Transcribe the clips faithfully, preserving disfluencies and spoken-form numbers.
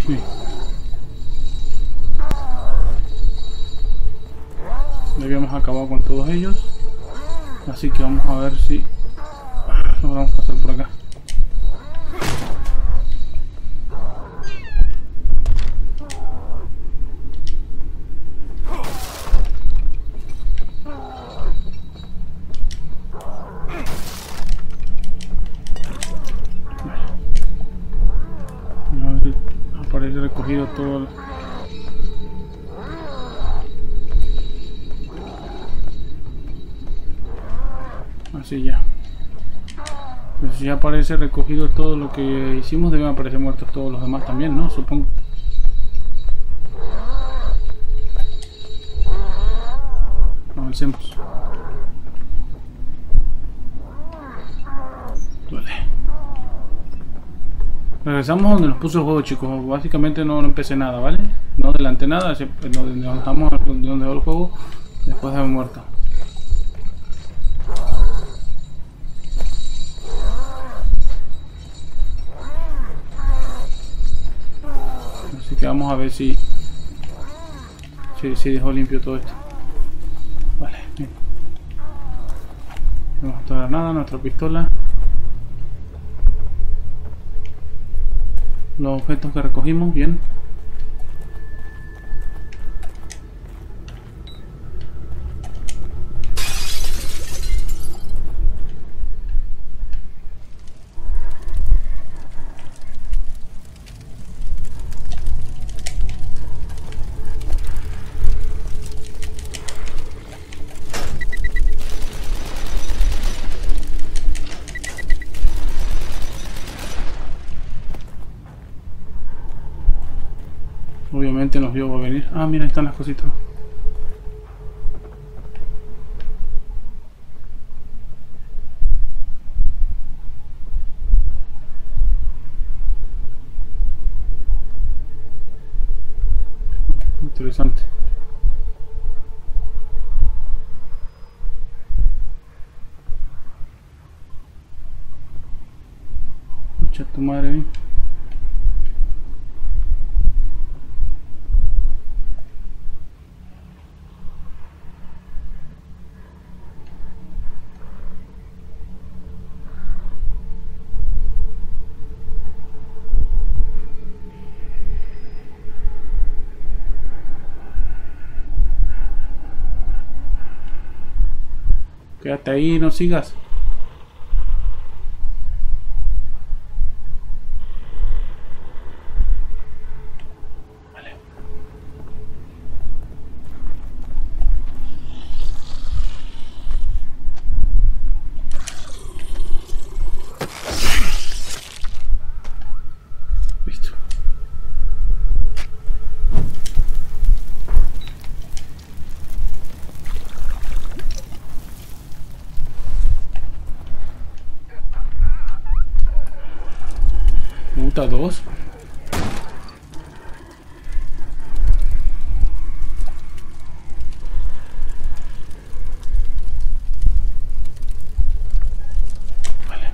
Sí. Ya habíamos acabado con todos ellos. Así que vamos a ver si logramos pasar por acá. Aparece recogido todo. Así ya. Pues si ya aparece recogido todo lo que hicimos, deben aparecer muertos todos los demás también, ¿no? Supongo. Avancemos. Vale. Regresamos donde nos puso el juego, chicos. Básicamente no, no empecé nada, ¿vale? No adelanté nada, nos dejamos donde dejó el juego después de haber muerto. Así que vamos a ver si si, si dejó limpio todo esto. Vale, bien. Tenemos nuestra granada, nuestra pistola. Los objetos que recogimos, bien. Obviamente nos vio a venir. Ah, mira, ahí están las cositas. Interesante. Escucha tu madre, ¿eh? Quédate ahí, no sigas. Vale. Listo. Puta, dos. Vale.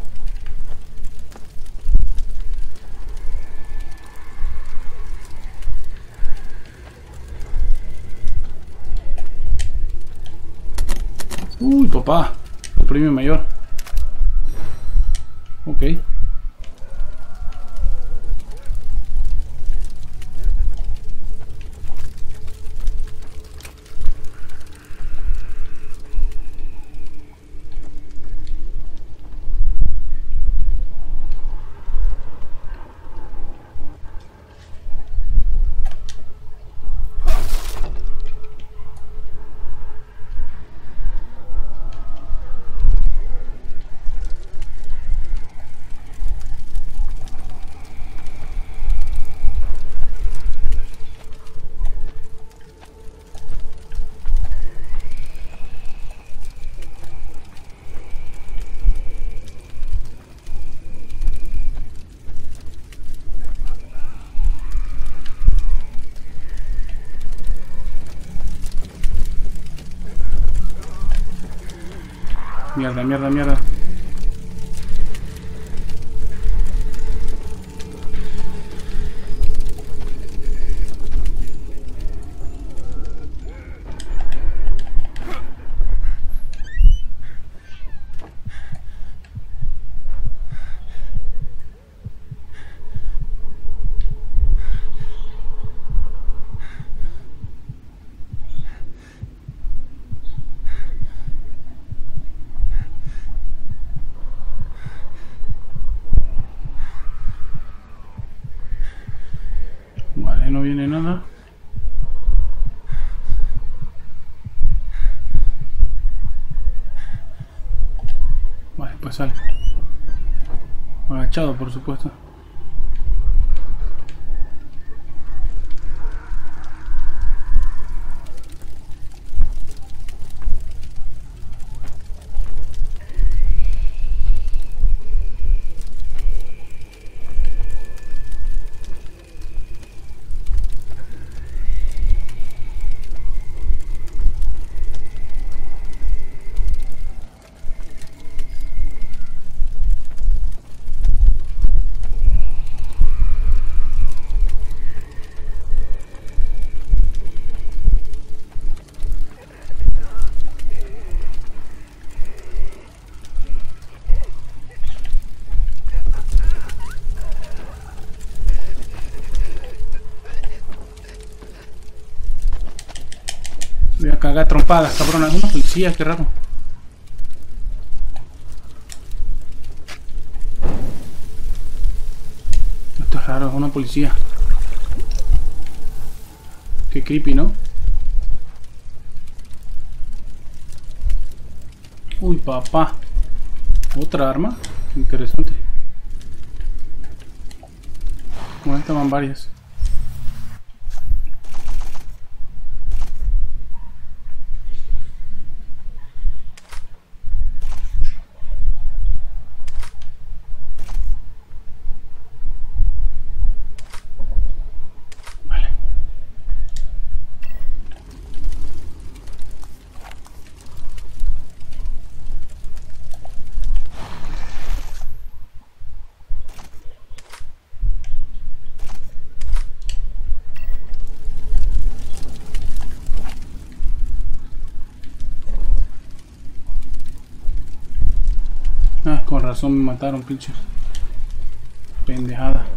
Uy, papá. El premio mayor. Ok. Mierda, mierda, mierda. viene nada. Vale, pues sale. Agachado, por supuesto. Voy a cagar trompadas, cabrón. Es una policía, qué raro. Esto es raro, es una policía. Qué creepy, ¿no? Uy, papá. Otra arma. Interesante. Bueno, esta van varias. Ah, con razón me mataron, pinche pendejada.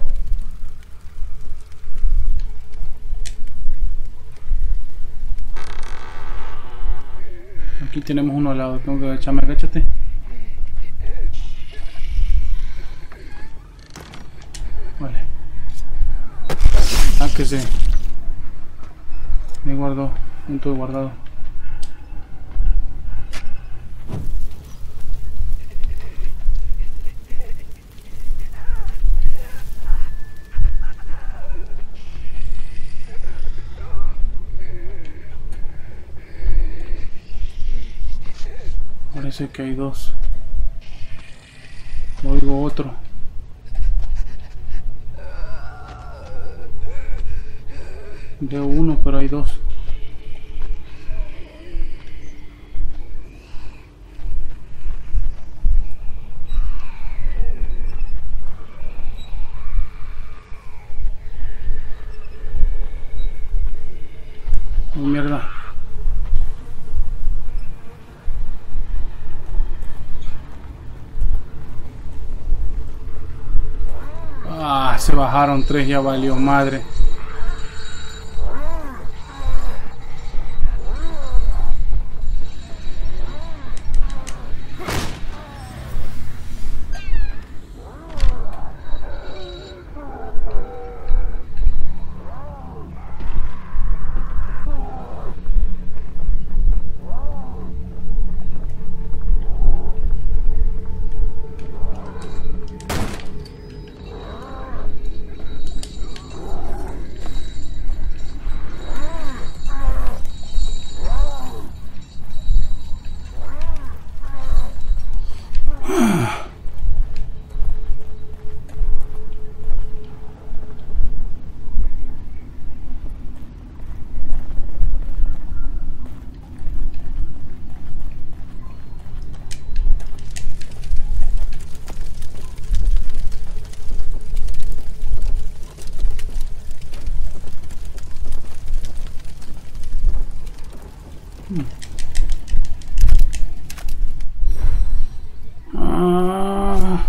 Aquí tenemos uno al lado, tengo que agacharme, agáchate. Vale. Ah, que se me guardó, punto de guardado. Parece que hay dos. Oigo otro. Veo uno, pero hay dos. Oh, mierda. Ah, se bajaron tres, ya valió madre. Ah,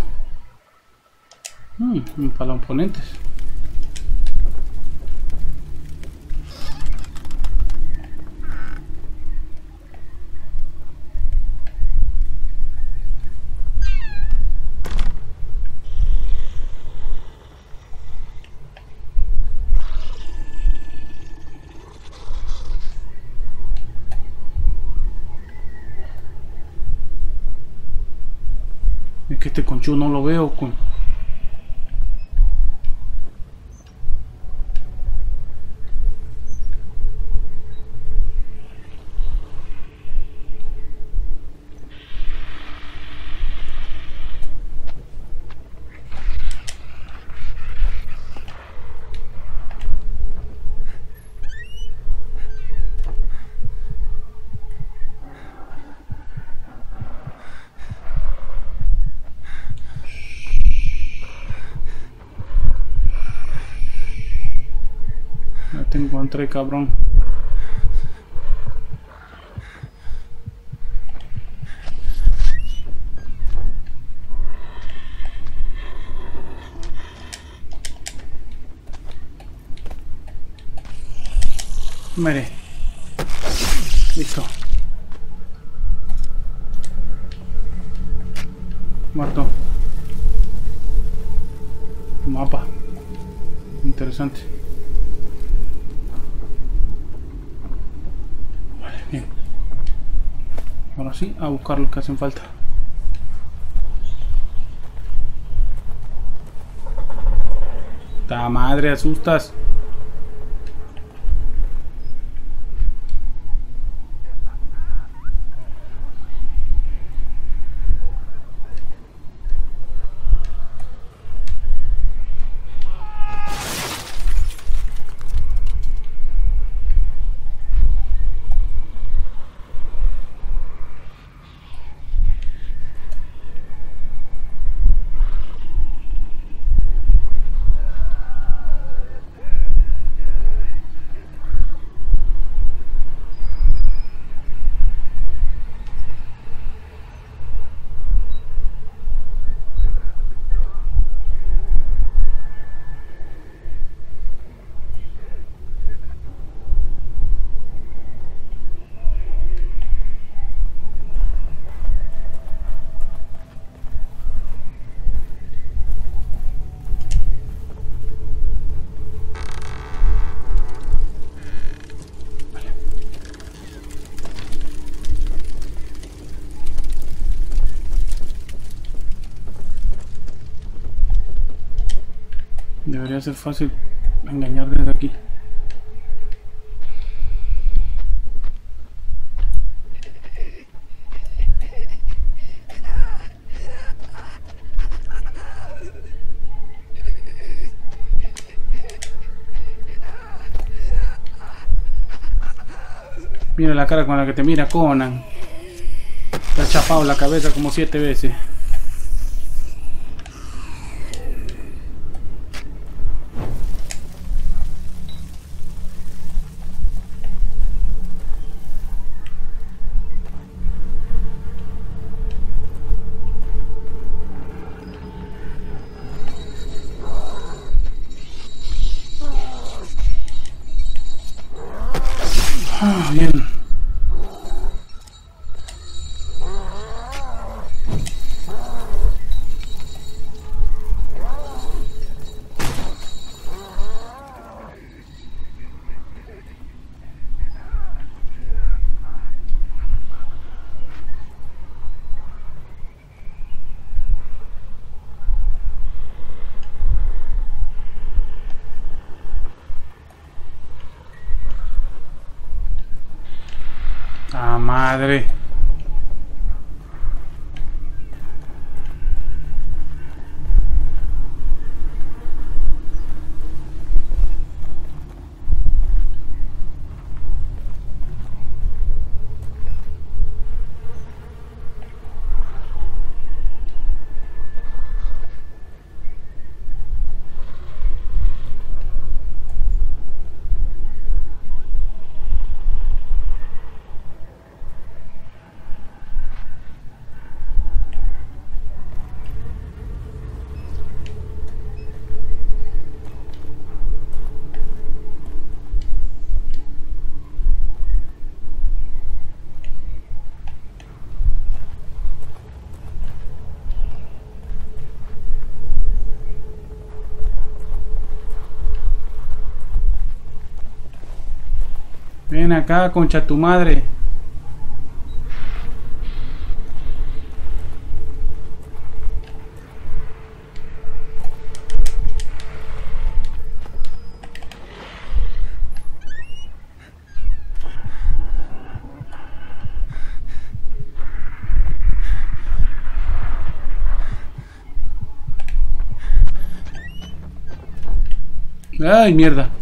hmm, para los oponentes. este conchudo no lo veo, con... Ya te encontré, cabrón. Muere. Listo. Muerto. Mapa. Interesante. Vale, bien. Ahora sí, a buscar los que hacen falta. ¡Ta madre, asustas! Debería ser fácil engañar desde aquí. Mira la cara con la que te mira Conan. Te ha chapado la cabeza como siete veces. Ah, bien. Ah, madre. Ven acá, concha tu madre. Ay, mierda.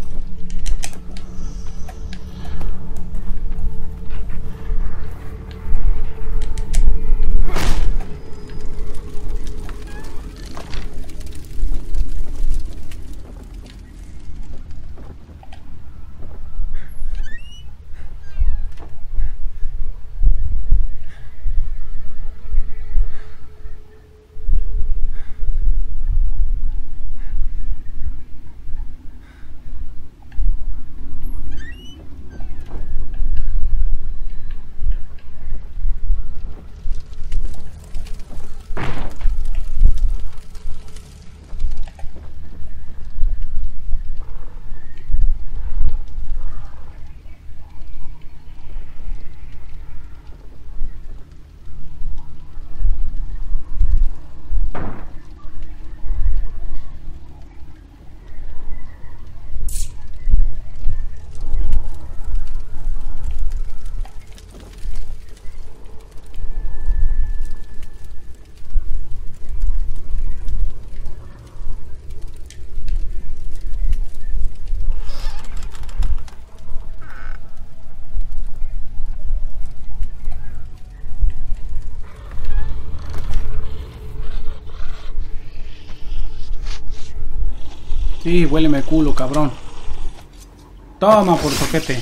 Sí, huéleme el culo, cabrón. Toma por soquete.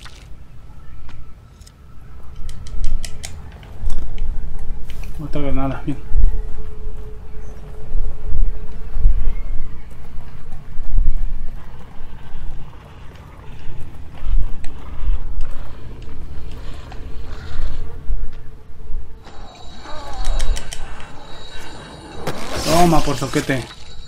Otra granada, bien. Toma por soquete.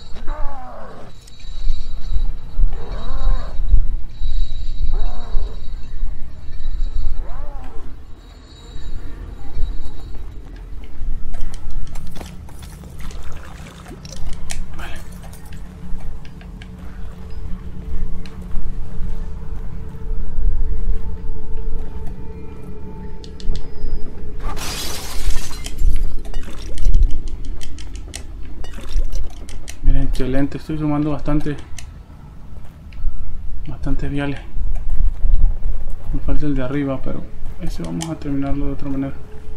Excelente, estoy sumando bastante bastantes viales. Me falta el de arriba, pero ese vamos a terminarlo de otra manera.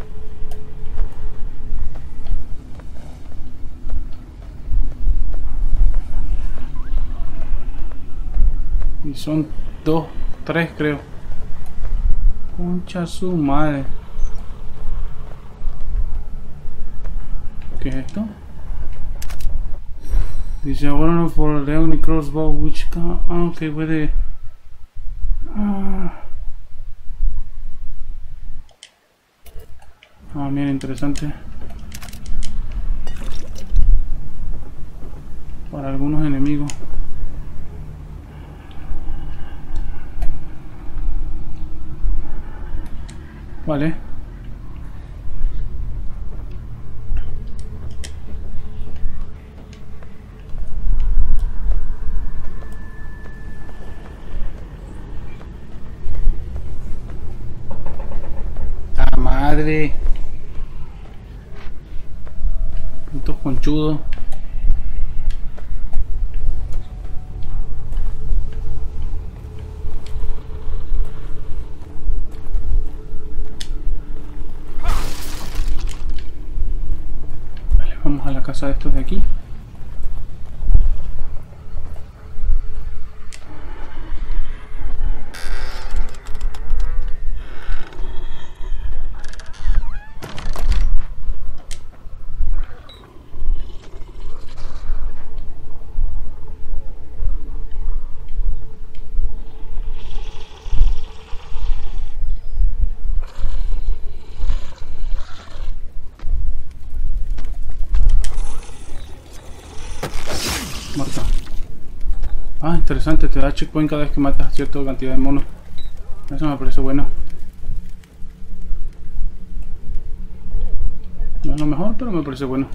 Y son dos, tres creo. Concha su madre. ¿Qué es esto? Dice, bueno, for the only crossbow which can... Ah, ok, puede... Ah, ah mira, interesante. Para algunos enemigos. Vale. Madre, puntos conchudos. Vale, vamos a la casa de estos de aquí. Muerto. Ah, interesante, te da checkpoint cada vez que matas cierta cantidad de monos. Eso me parece bueno. No es lo mejor, pero me parece bueno.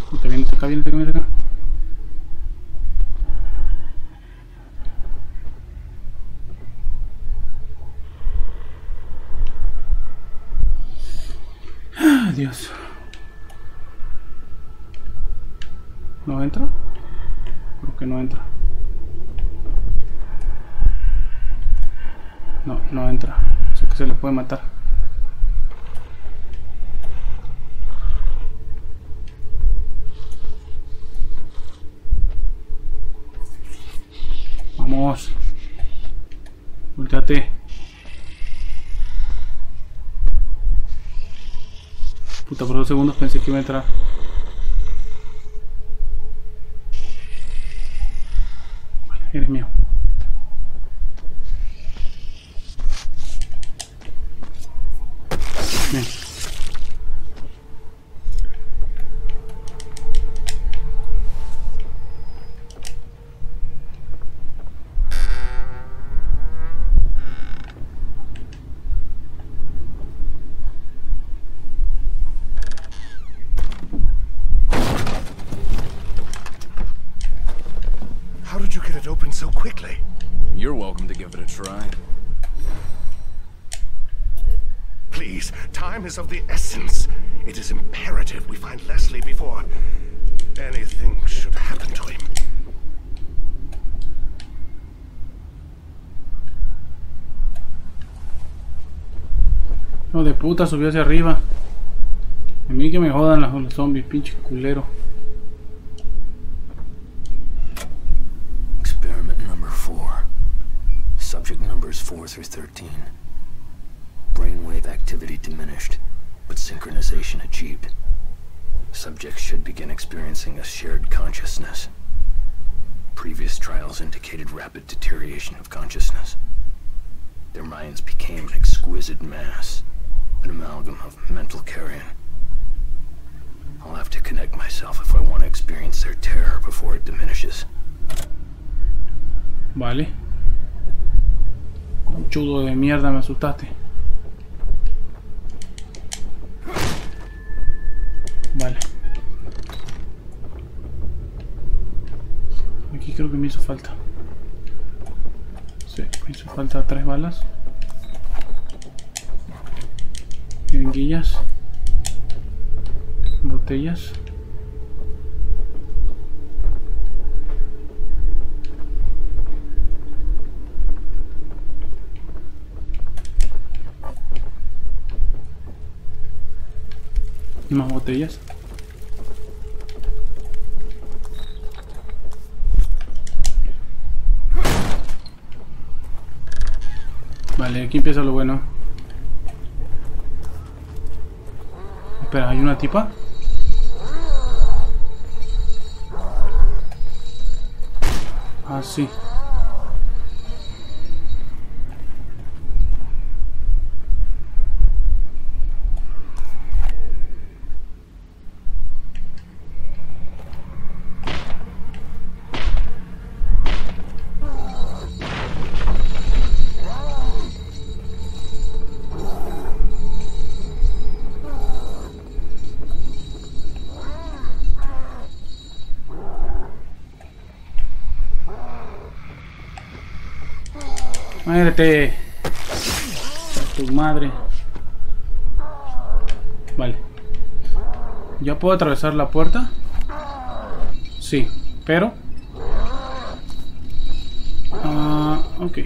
Puta, viene acá, viene acá, viene acá. Ah, Dios. ¿No entra? Creo que no entra. No, no entra. Sé que se le puede matar. Vamos. Volteate. Puta, por dos segundos pensé que iba a entrar. Vale, eres mío. Bien. How did you get it open so quickly? You're welcome to give it a try. Please, time is of the essence. It is imperative we find Leslie before anything should happen to him. No, de puta, subió hacia arriba. A mí que me jodan los, los zombies, pinche culero. Experiment number four. Subject numbers four through thirteen. Brainwave activity diminished, but synchronization achieved. Subjects should begin experiencing a shared consciousness. Previous trials indicated rapid deterioration of consciousness. Their minds became an exquisite mass, an amalgam of mental carrion. I'll have to connect myself if I want to experience their terror before it diminishes. Vale. Conchudo de mierda, me asustaste. Vale. Aquí creo que me hizo falta. Sí, me hizo falta tres balas. Jeringuillas. Botellas. Más botellas. Vale, aquí empieza lo bueno. Espera, ¿hay una tipa? Ah, sí. Muérete. A tu madre. Vale. ¿Ya puedo atravesar la puerta? Sí, pero... Ah, uh, ok.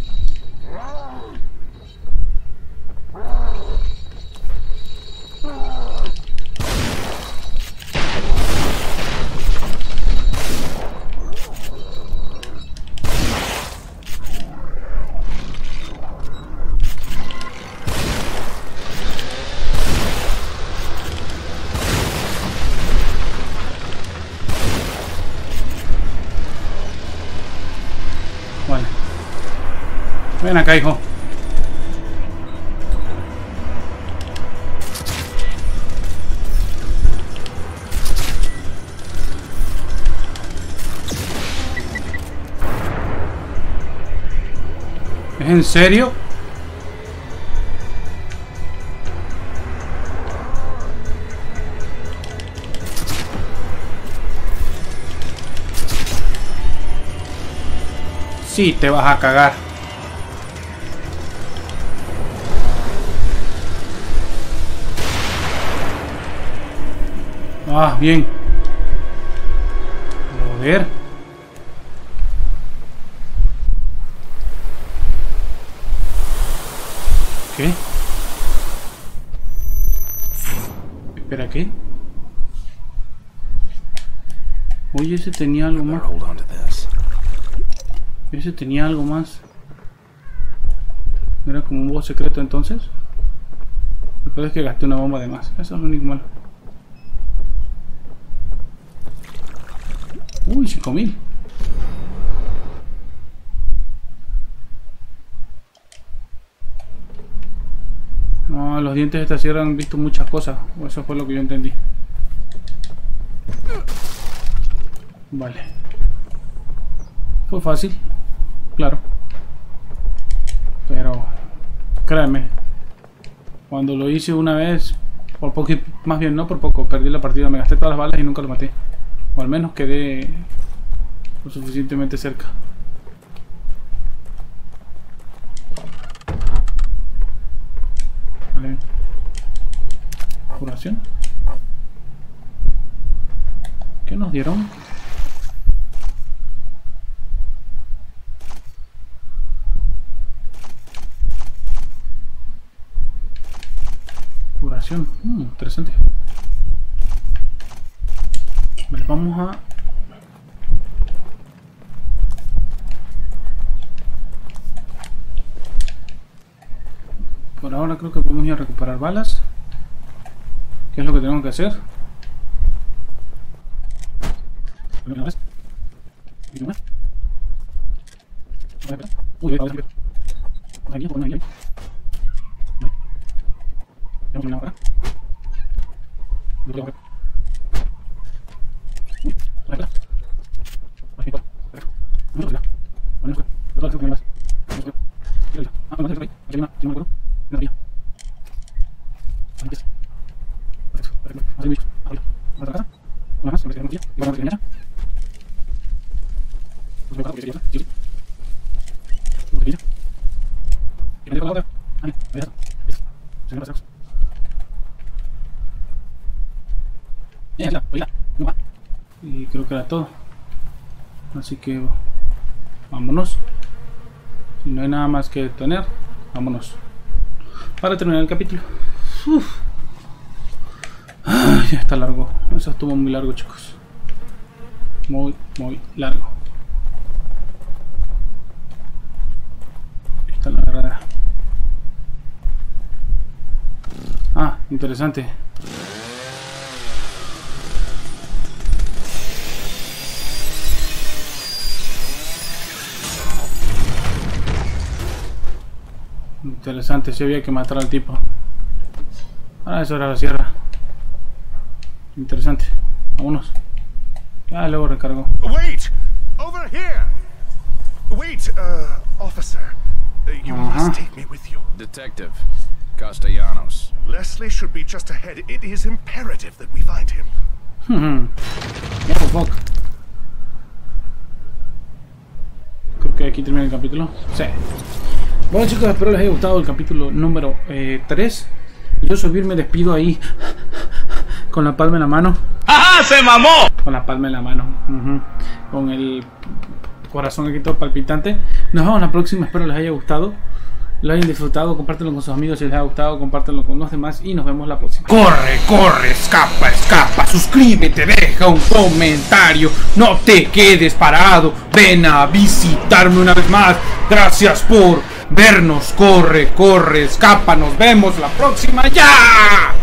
Ven acá, hijo. ¿Es en serio? Sí, te vas a cagar. Ah, bien. Joder. ¿Qué? Espera, ¿qué? Oye, ese tenía algo más. Ese tenía algo más. Era como un boss secreto entonces. Lo peor es que gasté una bomba de más. Eso es lo único malo. Uy, cinco mil. No, los dientes de esta sierra han visto muchas cosas. O eso fue lo que yo entendí. Vale. Fue fácil. Claro. Pero créeme, cuando lo hice una vez, por poco, más bien no por poco, perdí la partida, me gasté todas las balas y nunca lo maté. O al menos quedé lo suficientemente cerca. Vale. Curación. ¿Qué nos dieron? Curación. Mm, interesante. Vale, vamos a... Por ahora creo que podemos ir a recuperar balas. ¿Qué es lo que tenemos que hacer? Uy, vamos a ver. Aquí, por ahí. Vamos a ver ahora. Y creo que era todo. Así que vámonos. Si no hay nada más que tener, vámonos. Para terminar el capítulo. Uf. Ah, ya está largo. Eso estuvo muy largo, chicos. Muy, muy largo. Aquí está la verdadera. Ah, interesante. Interesante, si había que matar al tipo. Ah, eso era la sierra. Interesante. Vámonos. Ah, luego recargo. Wait! Over here! Wait, uh, officer. You uh-huh. must take me with you. Detective Castellanos. Leslie should be just ahead. It is imperative that we find him. Hmm. What the fuck? Creo que aquí termina el capítulo. Sí. Bueno, chicos, espero les haya gustado el capítulo número eh, tres. Yo subir me despido ahí con la palma en la mano. ¡Ajá! ¡Se mamó! Con la palma en la mano. Uh-huh. Con el corazón aquí todo palpitante. Nos vemos la próxima. Espero les haya gustado. Lo hayan disfrutado. Compártanlo con sus amigos si les ha gustado. Compártanlo con los demás. Y nos vemos la próxima. Corre, corre, escapa, escapa. Suscríbete, deja un comentario. No te quedes parado. Ven a visitarme una vez más. Gracias por vernos. Corre, corre, escapa. Nos vemos la próxima. ¡Ya!